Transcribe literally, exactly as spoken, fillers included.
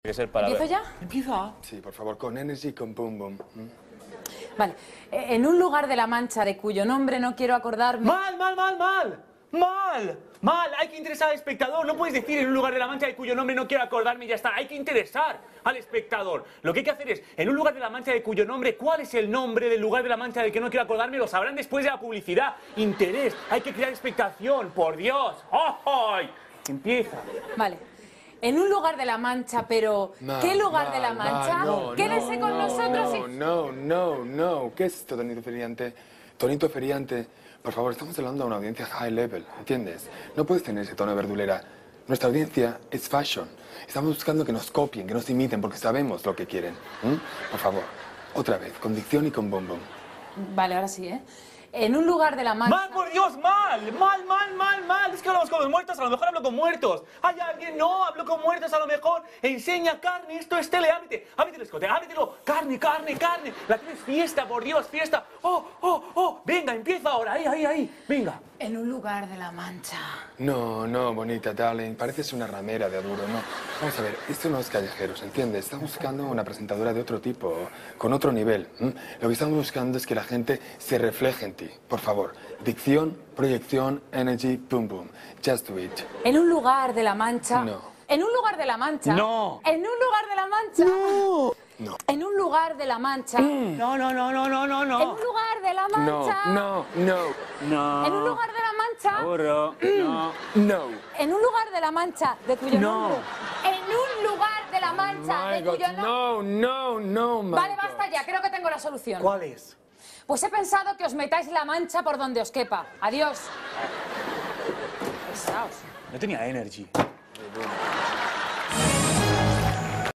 que ser para ¿Empiezo ver. ya? ¿Empieza? Sí, por favor, con Energy, con Boom Boom. ¿Mm? Vale. Eh, En un lugar de la Mancha de cuyo nombre no quiero acordarme... ¡Mal, mal, mal, mal! ¡Mal! ¡Mal! Hay que interesar al espectador. No puedes decir en un lugar de la Mancha de cuyo nombre no quiero acordarme y ya está. Hay que interesar al espectador. Lo que hay que hacer es, en un lugar de la Mancha de cuyo nombre, ¿cuál es el nombre del lugar de la Mancha del que no quiero acordarme? Lo sabrán después de la publicidad. Interés. Hay que crear expectación. ¡Por Dios! ¡Ay! Empieza. Vale. En un lugar de la Mancha, pero... Mal, ¿Qué lugar mal, de la Mancha? mal, no, Quédese no, con no, nosotros no, y... No, no, no. ¿Qué es esto, Tonito Feriante? Tonito Feriante, por favor, estamos hablando de una audiencia high level, ¿entiendes? No puedes tener ese tono de verdulera. Nuestra audiencia es fashion. Estamos buscando que nos copien, que nos imiten, porque sabemos lo que quieren. ¿Mm? Por favor, otra vez, con dicción y con bom bom. Vale, ahora sí, ¿eh? En un lugar de la Mancha... ¡Mal, por Dios! ¡Mal! ¡Mal, mal, mal, mal! Es que hablamos con los muertos, a lo mejor hablo con muertos. ¿Hay alguien? No, hablo con muertos a lo mejor. Enseña carne, esto es tele, ábrete. Ábrete el escote, ábretelo. Carne, carne, carne. La tele es fiesta, por Dios, fiesta. ¡Oh, oh, oh! Venga, empieza ahora, ahí, ahí, ahí. Venga. En un lugar de la Mancha... No, no, bonita, darling. Pareces una ramera de Aduro, no. Vamos a ver, esto no es callejeros, ¿entiendes? Estamos buscando una presentadora de otro tipo, con otro nivel. ¿M? Lo que estamos buscando es que la gente se refleje en ti. Por favor, dicción, proyección, energy, boom, boom. Just do it. En un lugar de la Mancha... No. En un lugar de la Mancha... No. En un lugar de la Mancha... No. En un lugar de la Mancha... No, no, no, no, no, no, En no. un lugar de la No, Mancha... no, no, No. En un lugar de la Mancha... Burro. No. no. En un lugar de la Mancha de cuyo No. nombre... En un lugar de la Mancha My de God, cuyo nombre... no, no, no, my Vale, God. basta ya, creo que tengo la solución. ¿Cuál es? Pues he pensado que os metáis la mancha por donde os quepa. Adiós. Pesaos. No tenía energy.